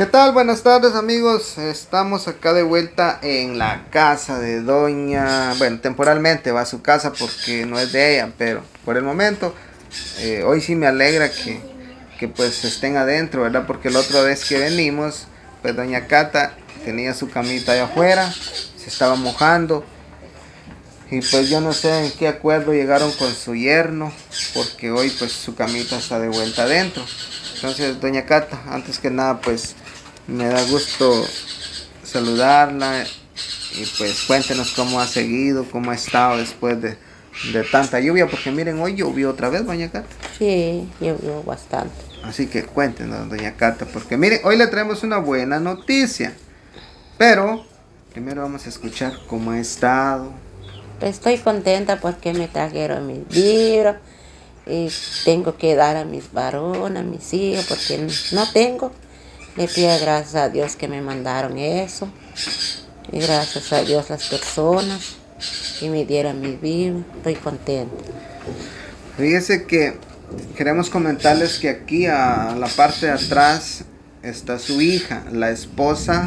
¿Qué tal? Buenas tardes amigos, estamos acá de vuelta en la casa de doña, bueno, temporalmente va a su casa porque no es de ella, pero por el momento, hoy sí me alegra que pues estén adentro, ¿verdad? Porque la otra vez que venimos, pues doña Cata tenía su camita allá afuera, se estaba mojando y pues yo no sé en qué acuerdo llegaron con su yerno, porque hoy pues su camita está de vuelta adentro. Entonces doña Cata, antes que nada pues me da gusto saludarla y pues cuéntenos cómo ha seguido, cómo ha estado después de tanta lluvia, porque miren, hoy llovió otra vez, doña Cata. Sí, llovió bastante. Así que cuéntenos, doña Cata, porque miren, hoy le traemos una buena noticia, pero primero vamos a escuchar cómo ha estado. Estoy contenta porque me trajeron mis libros y tengo que dar a mis varones, a mis hijos, porque no tengo. Le pido gracias a Dios que me mandaron eso. Y gracias a Dios las personas que me dieron mis libros. Estoy contenta. Fíjese que queremos comentarles que aquí a la parte de atrás está su hija, la esposa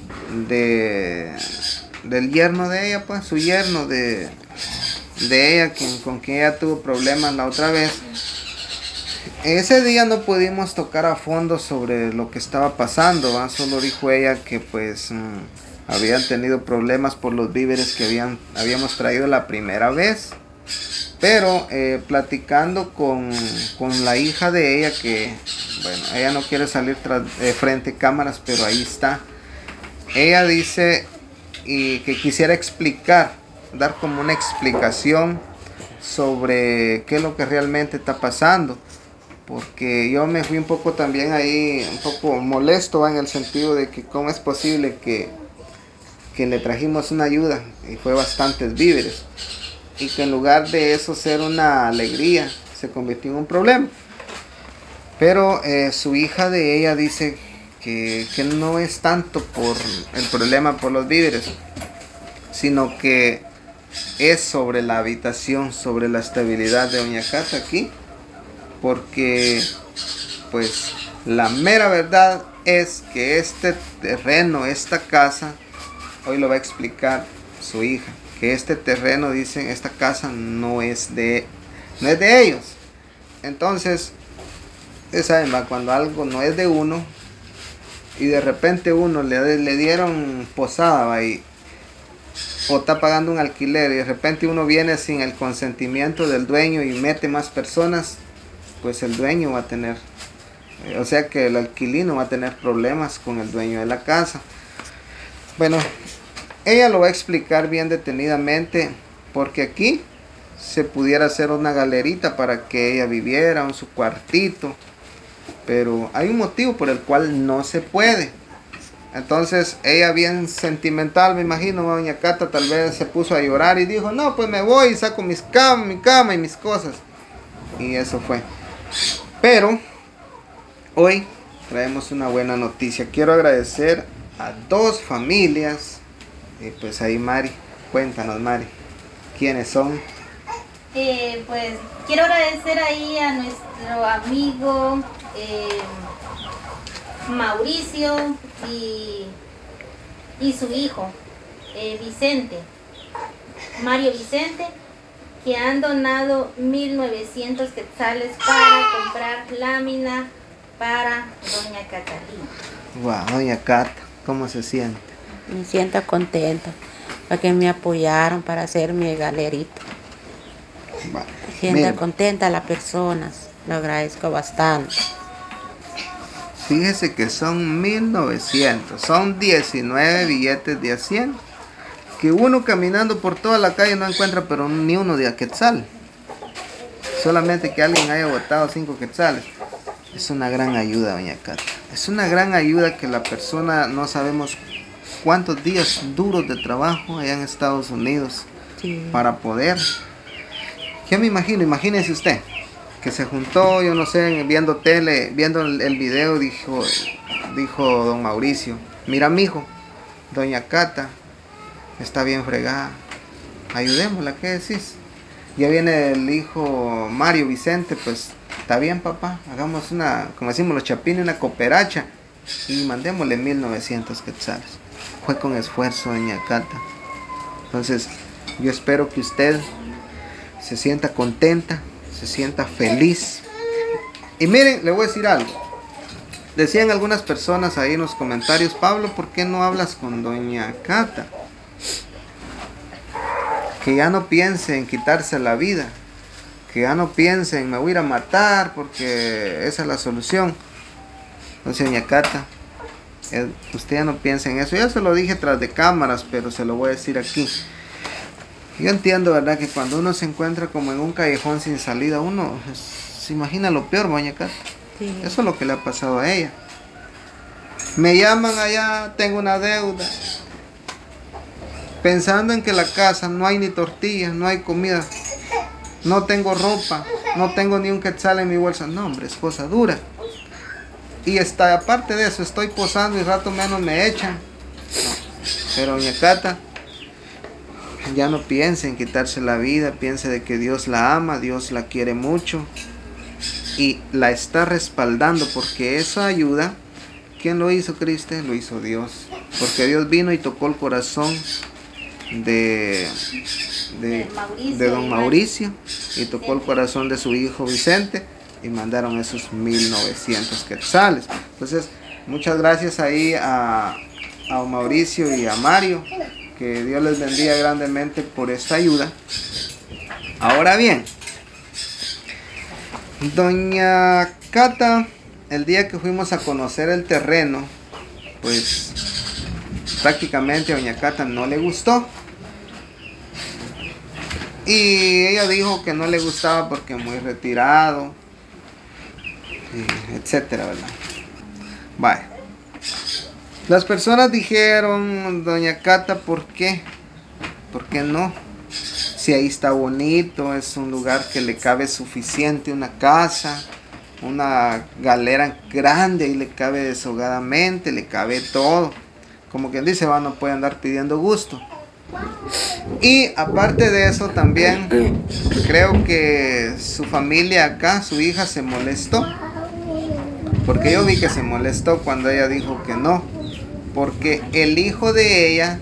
del yerno de ella, pues su yerno de ella, con quien ella tuvo problemas la otra vez. Ese día no pudimos tocar a fondo sobre lo que estaba pasando, ¿va? Solo dijo ella que pues habían tenido problemas por los víveres que habíamos traído la primera vez. Pero platicando con la hija de ella, que bueno, ella no quiere salir frente a cámaras, pero ahí está. Ella dice y que quisiera dar como una explicación sobre qué es lo que realmente está pasando. Porque yo me fui un poco también ahí, un poco molesto, ¿va? En el sentido de que cómo es posible que le trajimos una ayuda y fue bastantes víveres. Y que en lugar de eso ser una alegría, se convirtió en un problema. Pero su hija de ella dice que no es tanto por el problema por los víveres, sino que es sobre la habitación, sobre la estabilidad de doña Cata aquí. Porque pues la mera verdad es que este terreno, esta casa, hoy lo va a explicar su hija, que este terreno, dicen, esta casa no es de ellos. Entonces, ustedes saben, ¿va? Cuando algo no es de uno y de repente uno le dieron posada, ¿va? O está pagando un alquiler y de repente uno viene sin el consentimiento del dueño y mete más personas, pues el dueño va a tener, o sea que el alquilino va a tener problemas con el dueño de la casa. Bueno, ella lo va a explicar bien detenidamente, porque aquí se pudiera hacer una galerita para que ella viviera en su cuartito, pero hay un motivo por el cual no se puede. Entonces ella, bien sentimental, me imagino, doña Cata, tal vez se puso a llorar y dijo, no, pues me voy y saco mi cama y mis cosas. Y eso fue. Pero hoy traemos una buena noticia. Quiero agradecer a dos familias. Y pues ahí Mari, cuéntanos Mari, ¿quiénes son? Pues quiero agradecer ahí a nuestro amigo Mauricio y su hijo Vicente, Mario Vicente, que han donado 1.900 quetzales para comprar lámina para doña Catalina. Wow, doña Cata, ¿cómo se siente? Me siento contenta porque me apoyaron para hacer mi galerita. Bueno, Me siento contenta a las personas. Lo agradezco bastante. fíjese que son 1.900, son 19 billetes de a 100, que uno caminando por toda la calle no encuentra pero ni uno de a quetzal. Solamente que alguien haya botado 5 quetzales. Es una gran ayuda, doña Cata. Es una gran ayuda que la persona, no sabemos cuántos días duros de trabajo allá en Estados Unidos, Sí. para poder. Yo me imagino, imagínese usted, que se juntó, yo no sé, viendo tele, viendo el video, dijo don Mauricio, mira mijo, doña Cata está bien fregada, ayudémosla, ¿qué decís? Ya viene el hijo Mario Vicente, pues está bien papá, hagamos una, como decimos los chapines, una cooperacha y mandémosle 1900 quetzales. Fue con esfuerzo, doña Cata. Entonces, yo espero que usted se sienta contenta, se sienta feliz. Y miren, le voy a decir algo. Decían algunas personas ahí en los comentarios: Pablo, ¿por qué no hablas con doña Cata? Que ya no piense en quitarse la vida, que ya no piense en me voy a ir a matar porque esa es la solución. Entonces, doña Cata, usted ya no piensa en eso. Ya se lo dije tras de cámaras, pero se lo voy a decir aquí. Yo entiendo, ¿verdad?, que cuando uno se encuentra como en un callejón sin salida, uno se imagina lo peor, doña Cata. Sí. Eso es lo que le ha pasado a ella. Me llaman allá, tengo una deuda, pensando en que la casa no hay ni tortillas, no hay comida, no tengo ropa, no tengo ni un quetzal en mi bolsa. No, hombre, es cosa dura. Y aparte de eso, estoy posando y rato menos me echan. No. Pero doña Cata, ya no piense en quitarse la vida, piense de que Dios la ama, Dios la quiere mucho y la está respaldando, porque esa ayuda, ¿quién lo hizo, Cristian? Lo hizo Dios, porque Dios vino y tocó el corazón de don Mauricio y tocó el corazón de su hijo Vicente y mandaron esos 1900 quetzales. Entonces, muchas gracias ahí a Mauricio y a Mario, que Dios les bendiga grandemente por esta ayuda. Ahora bien, doña Cata, el día que fuimos a conocer el terreno, pues prácticamente a doña Cata no le gustó. Y ella dijo que no le gustaba porque muy retirado, etcétera, ¿verdad? Vaya. Las personas dijeron: doña Cata, ¿por qué? ¿Por qué no? Si ahí está bonito, es un lugar que le cabe suficiente, una casa, una galera grande y le cabe deshogadamente, le cabe todo. Como quien dice, no puede andar pidiendo gusto. Y aparte de eso también, creo que su familia acá, su hija se molestó. Porque yo vi que se molestó cuando ella dijo que no. Porque el hijo de ella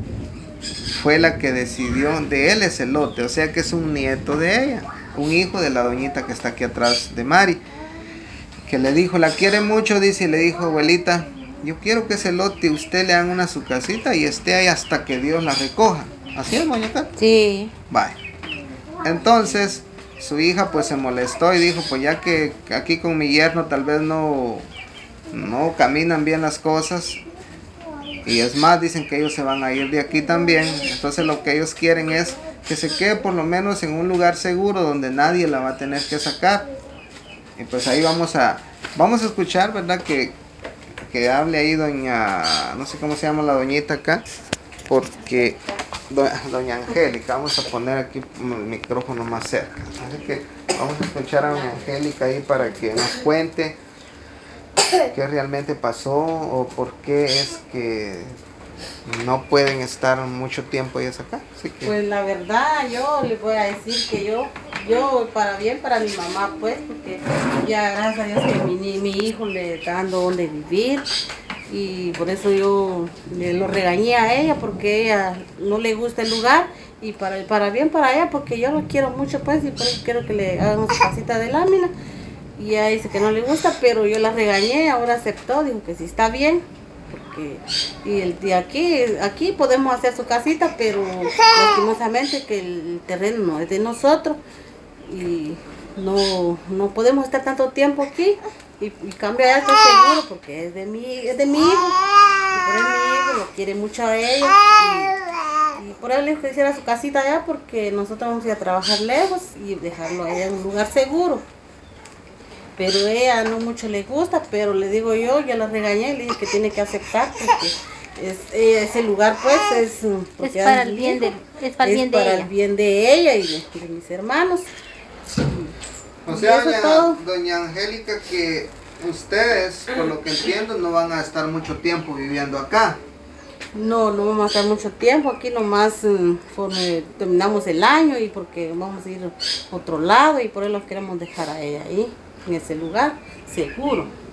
fue la que decidió de él ese lote. O sea que es un nieto de ella. Un hijo de la doñita que está aquí atrás de Mari. Que le dijo, la quiere mucho, dice, y le dijo: abuelita, yo quiero que ese lote usted le haga una su casita y esté ahí hasta que Dios la recoja. ¿Así es, doñita? Sí. Vale. Entonces, su hija pues se molestó y dijo: pues ya que aquí con mi yerno tal vez no caminan bien las cosas. Y es más, dicen que ellos se van a ir de aquí también. Entonces lo que ellos quieren es que se quede por lo menos en un lugar seguro donde nadie la va a tener que sacar. Y pues ahí vamos a escuchar, ¿verdad? Que hable ahí doña, no sé cómo se llama la doñita acá, porque doña Angélica, vamos a poner aquí el micrófono más cerca. Así que vamos a escuchar a doña Angélica ahí para que nos cuente qué realmente pasó o por qué es que no pueden estar mucho tiempo ellos acá. Así que... Pues la verdad, yo les voy a decir que yo para bien para mi mamá, pues, porque ya gracias a Dios que mi hijo le está dando donde vivir, y por eso yo lo regañé a ella, porque ella no le gusta el lugar, y para bien para ella, porque yo lo quiero mucho, pues, y por eso quiero que le hagan su casita de lámina. Y ella dice que no le gusta, pero yo la regañé, ahora aceptó, dijo que sí está bien. Y aquí podemos hacer su casita, pero lastimosamente que el terreno no es de nosotros y no podemos estar tanto tiempo aquí, y cambio ya estoy seguro porque es de mi hijo, y por él mi hijo lo quiere mucho a ella, y por él le dijo que hiciera su casita allá, porque nosotros vamos a ir a trabajar lejos y dejarlo allá en un lugar seguro. Pero ella no mucho le gusta, pero le digo yo la regañé y le dije que tiene que aceptar, porque ese lugar pues es para el bien de ella y de mis hermanos. O sea, doña Angélica, que ustedes, por lo que entiendo, no van a estar mucho tiempo viviendo acá. No vamos a estar mucho tiempo aquí, nomás terminamos el año, y porque vamos a ir a otro lado, y por eso los queremos dejar a ella ahí, en ese lugar seguro.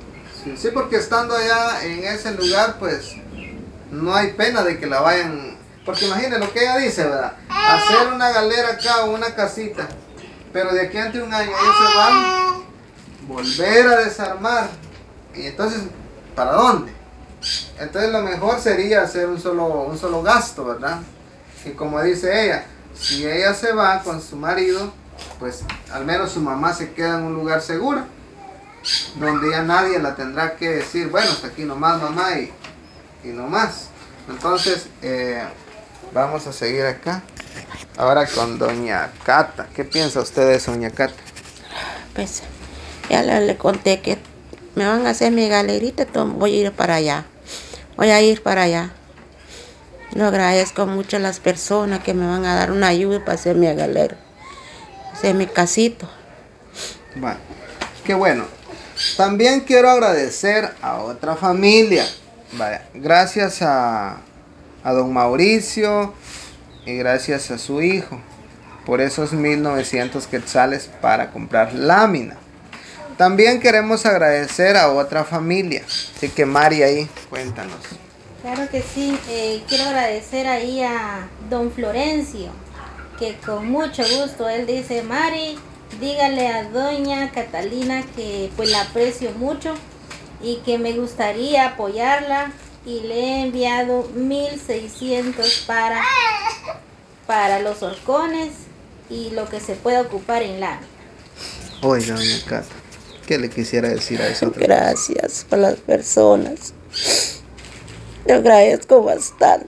Sí, sí, porque estando allá en ese lugar, pues no hay pena de que la vayan. Porque imagínense lo que ella dice, ¿verdad? Hacer una galera acá o una casita, pero de aquí ante un año ellos se van, volver a desarmar. Y entonces, ¿para dónde? Entonces lo mejor sería hacer un solo gasto, ¿verdad? Y como dice ella, si ella se va con su marido, pues al menos su mamá se queda en un lugar seguro, donde ya nadie la tendrá que decir, bueno, hasta aquí nomás mamá y no más. Entonces, vamos a seguir acá. Ahora con doña Cata. ¿Qué piensa usted de eso, doña Cata? Pues ya le conté que me van a hacer mi galerita, voy a ir para allá. Voy a ir para allá. Lo agradezco mucho a las personas que me van a dar una ayuda para hacer mi galera, hacer mi casito. Bueno, qué bueno. También quiero agradecer a otra familia. Vaya, gracias a don Mauricio y gracias a su hijo por esos 1900 quetzales para comprar lámina. También queremos agradecer a otra familia. Así que Mari, ahí, cuéntanos. Claro que sí, quiero agradecer ahí a don Florencio, que con mucho gusto, él dice, Mari, dígale a doña Catalina que pues la aprecio mucho y que me gustaría apoyarla y le he enviado 1600 para los horcones y lo que se pueda ocupar en lámina. Oiga, doña Cata, ¿qué le quisiera decir a eso? Gracias por las personas. Yo agradezco bastante.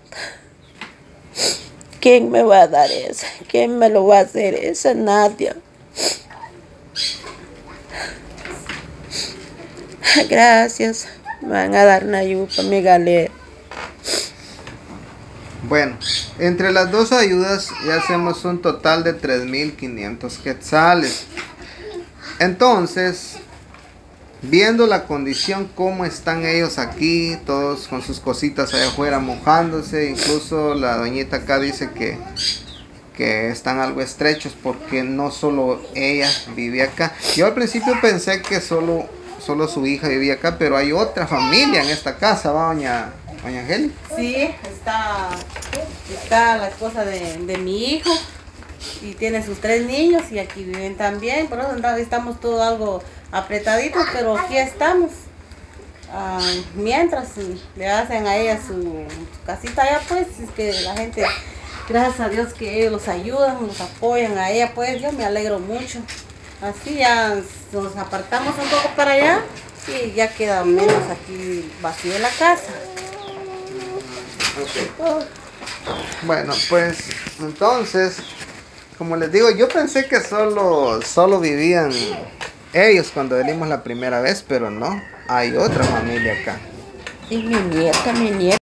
¿Quién me va a dar eso? ¿Quién me lo va a hacer? Esa Nadia. Gracias. Me van a dar una ayuda para mi galera. Bueno, entre las dos ayudas ya hacemos un total de 3500 quetzales. Entonces, viendo la condición, cómo están ellos aquí, todos con sus cositas allá afuera mojándose, incluso la doñita acá dice que están algo estrechos porque no solo ella vive acá. Yo al principio pensé que solo su hija vivía acá, pero hay otra familia en esta casa, ¿va, doña Angélica? Sí, está la esposa de mi hijo y tiene sus 3 niños y aquí viven también. Por eso estamos todos algo apretaditos, pero aquí estamos. Mientras le hacen a ella su casita allá, pues es que la gente, gracias a Dios que ellos los ayudan, los apoyan a ella, pues yo me alegro mucho. Así ya nos apartamos un poco para allá y ya queda menos aquí vacío la casa. Bueno, pues entonces, como les digo, yo pensé que solo vivían ellos cuando venimos la primera vez, pero no, hay otra familia acá. Y mi nieta.